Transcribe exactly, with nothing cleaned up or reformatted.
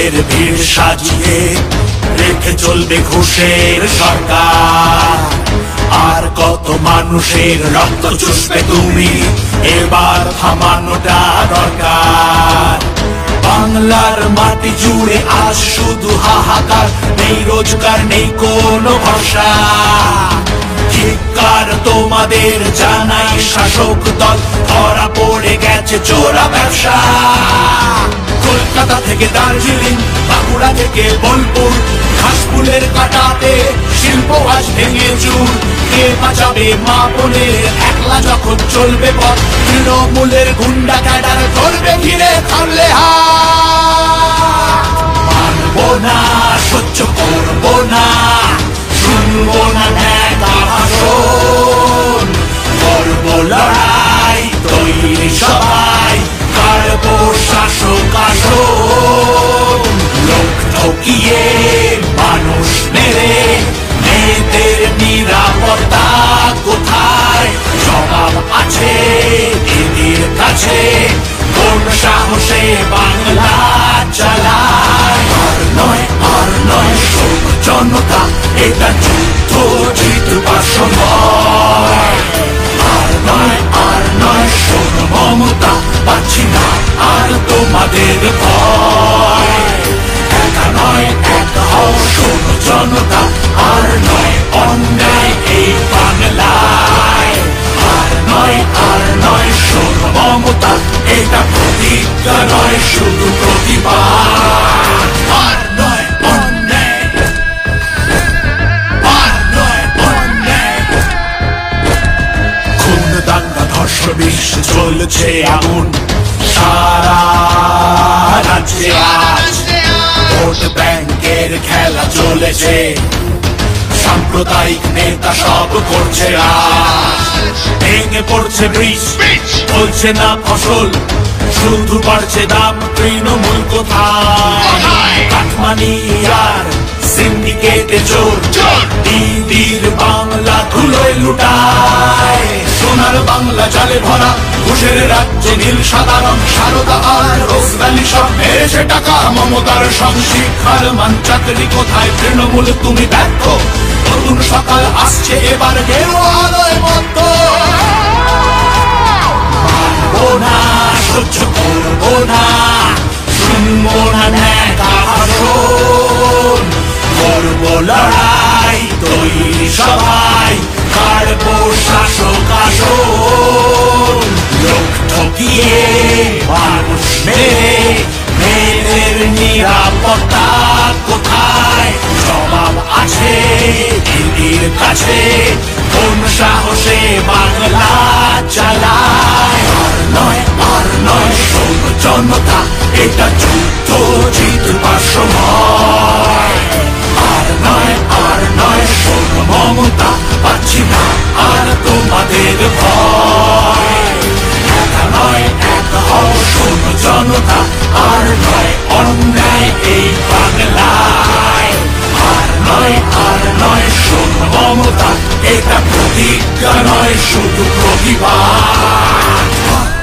মানুষের ভিড় সাজিয়ে রেখে চলবে ঘুষের সরকার। আর কত মানুষের রক্ত চুষবে তুমি, এবার থামানোটা দরকার। বাংলার মাটি জুড়ে আজ শুধু হাহাকার, নেই রোজগার নেই কোনো ভরসা। ধিক্কার তোমাদের জানাই শাসক দল, ধরা পড়ে গেছে চোরা ব্যবসা। কলকাতা থেকে দার্জিলিং, বাঁকুড়া থেকে বোলপুর, ঘাসফুলের কাটাতে শিল্প আজ ভেঙে চুর। কে বাঁচাবে মা বোনের একলা যখন চলবে পথ, তৃণমূলের গুন্ডা ক্যাডার করবে ঘিরে থামলে হাত। মানবো না, সহ্য করবো না, শুনবো না ন্যাকা ভাষণ। করবো লড়াই, তৈরি সবাই, কাড়বো শাসক আসন। লোক ঠকিয়ে মানুষ মেরে মেয়েদের নিরাপত্তা কোথায়? জবাব আছে দিদির কাছে, কোন সাহসে বাংলা চালায়? আর নয় আর নয় শোক জনতা, এটা যুদ্ধ জিতবার সময়। আর নয় আর নয় শোন মমতা, পাচ্ছি না আর তোমাদের ভয়। একা নয় এক হও শোন জনতা, আর নয় অন্যায় এই বাংলায়। আর নয় আর নয় শোন মমতা, এটা প্রতিজ্ঞা নয় শুধু প্রতিবাদ। আর নয় অন্যায়, আর নয় অন্যায়। খুন দাঙ্গা ধর্ষণ বিষ চলছে আগুন সারা রাজ্যে আজ। ভোট ব্যাংকের খেলা চলেছে, সাম্প্রদায়িক নেতা সব করছে আজ। ভেঙে পড়ছে ব্রিজ, চলছে না ফসল, শুধু বাড়ছে দাম, তৃণমূল কোথায়? কাটমানি আর সিন্ডিকেটে চোর, দিদির বাংলা ধুলোয় লুটায়। সোনার বাংলা জালে ভরা, ঘুষের রাজ্যে নীল সাধারণ, সারদা আর রোজভ্যালি সব মেরেছে টাকা। মমতার সংশিক্ষার মান চাকরি কোথায়? তৃণমূল তুমি ব্যর্থ, নতুন সকাল আসছে এবার গেরুয়া আলোয় মত্ত। মানবো না, সহ্য করবো না, শুনবো না ন্যাকা ভাষণ। করবো লড়াই, তৈরি সবাই, কাড়বো শাসক আসন। লোক ঠকিয়ে মানুষ মেরে মেয়েদের নিরাপত্তা কোথায়? জবাব আছে দিদির কাছে, কোন সাহসে বাংলা চালায়? আর নয় আর নয় শোন জনতা, এটা যুদ্ধ জিতবার সময়। আর নয় আর নয় শোন মমতা, পাচ্ছি না আর তোমাদের ভয়। একা নয় এক হও শোন জনতা, আর নয় অন্যায় এই বাংলায়। আর নয় আর নয় শোন মমতা, এটা প্রতিজ্ঞা নয় শুধু প্রতিবাদ।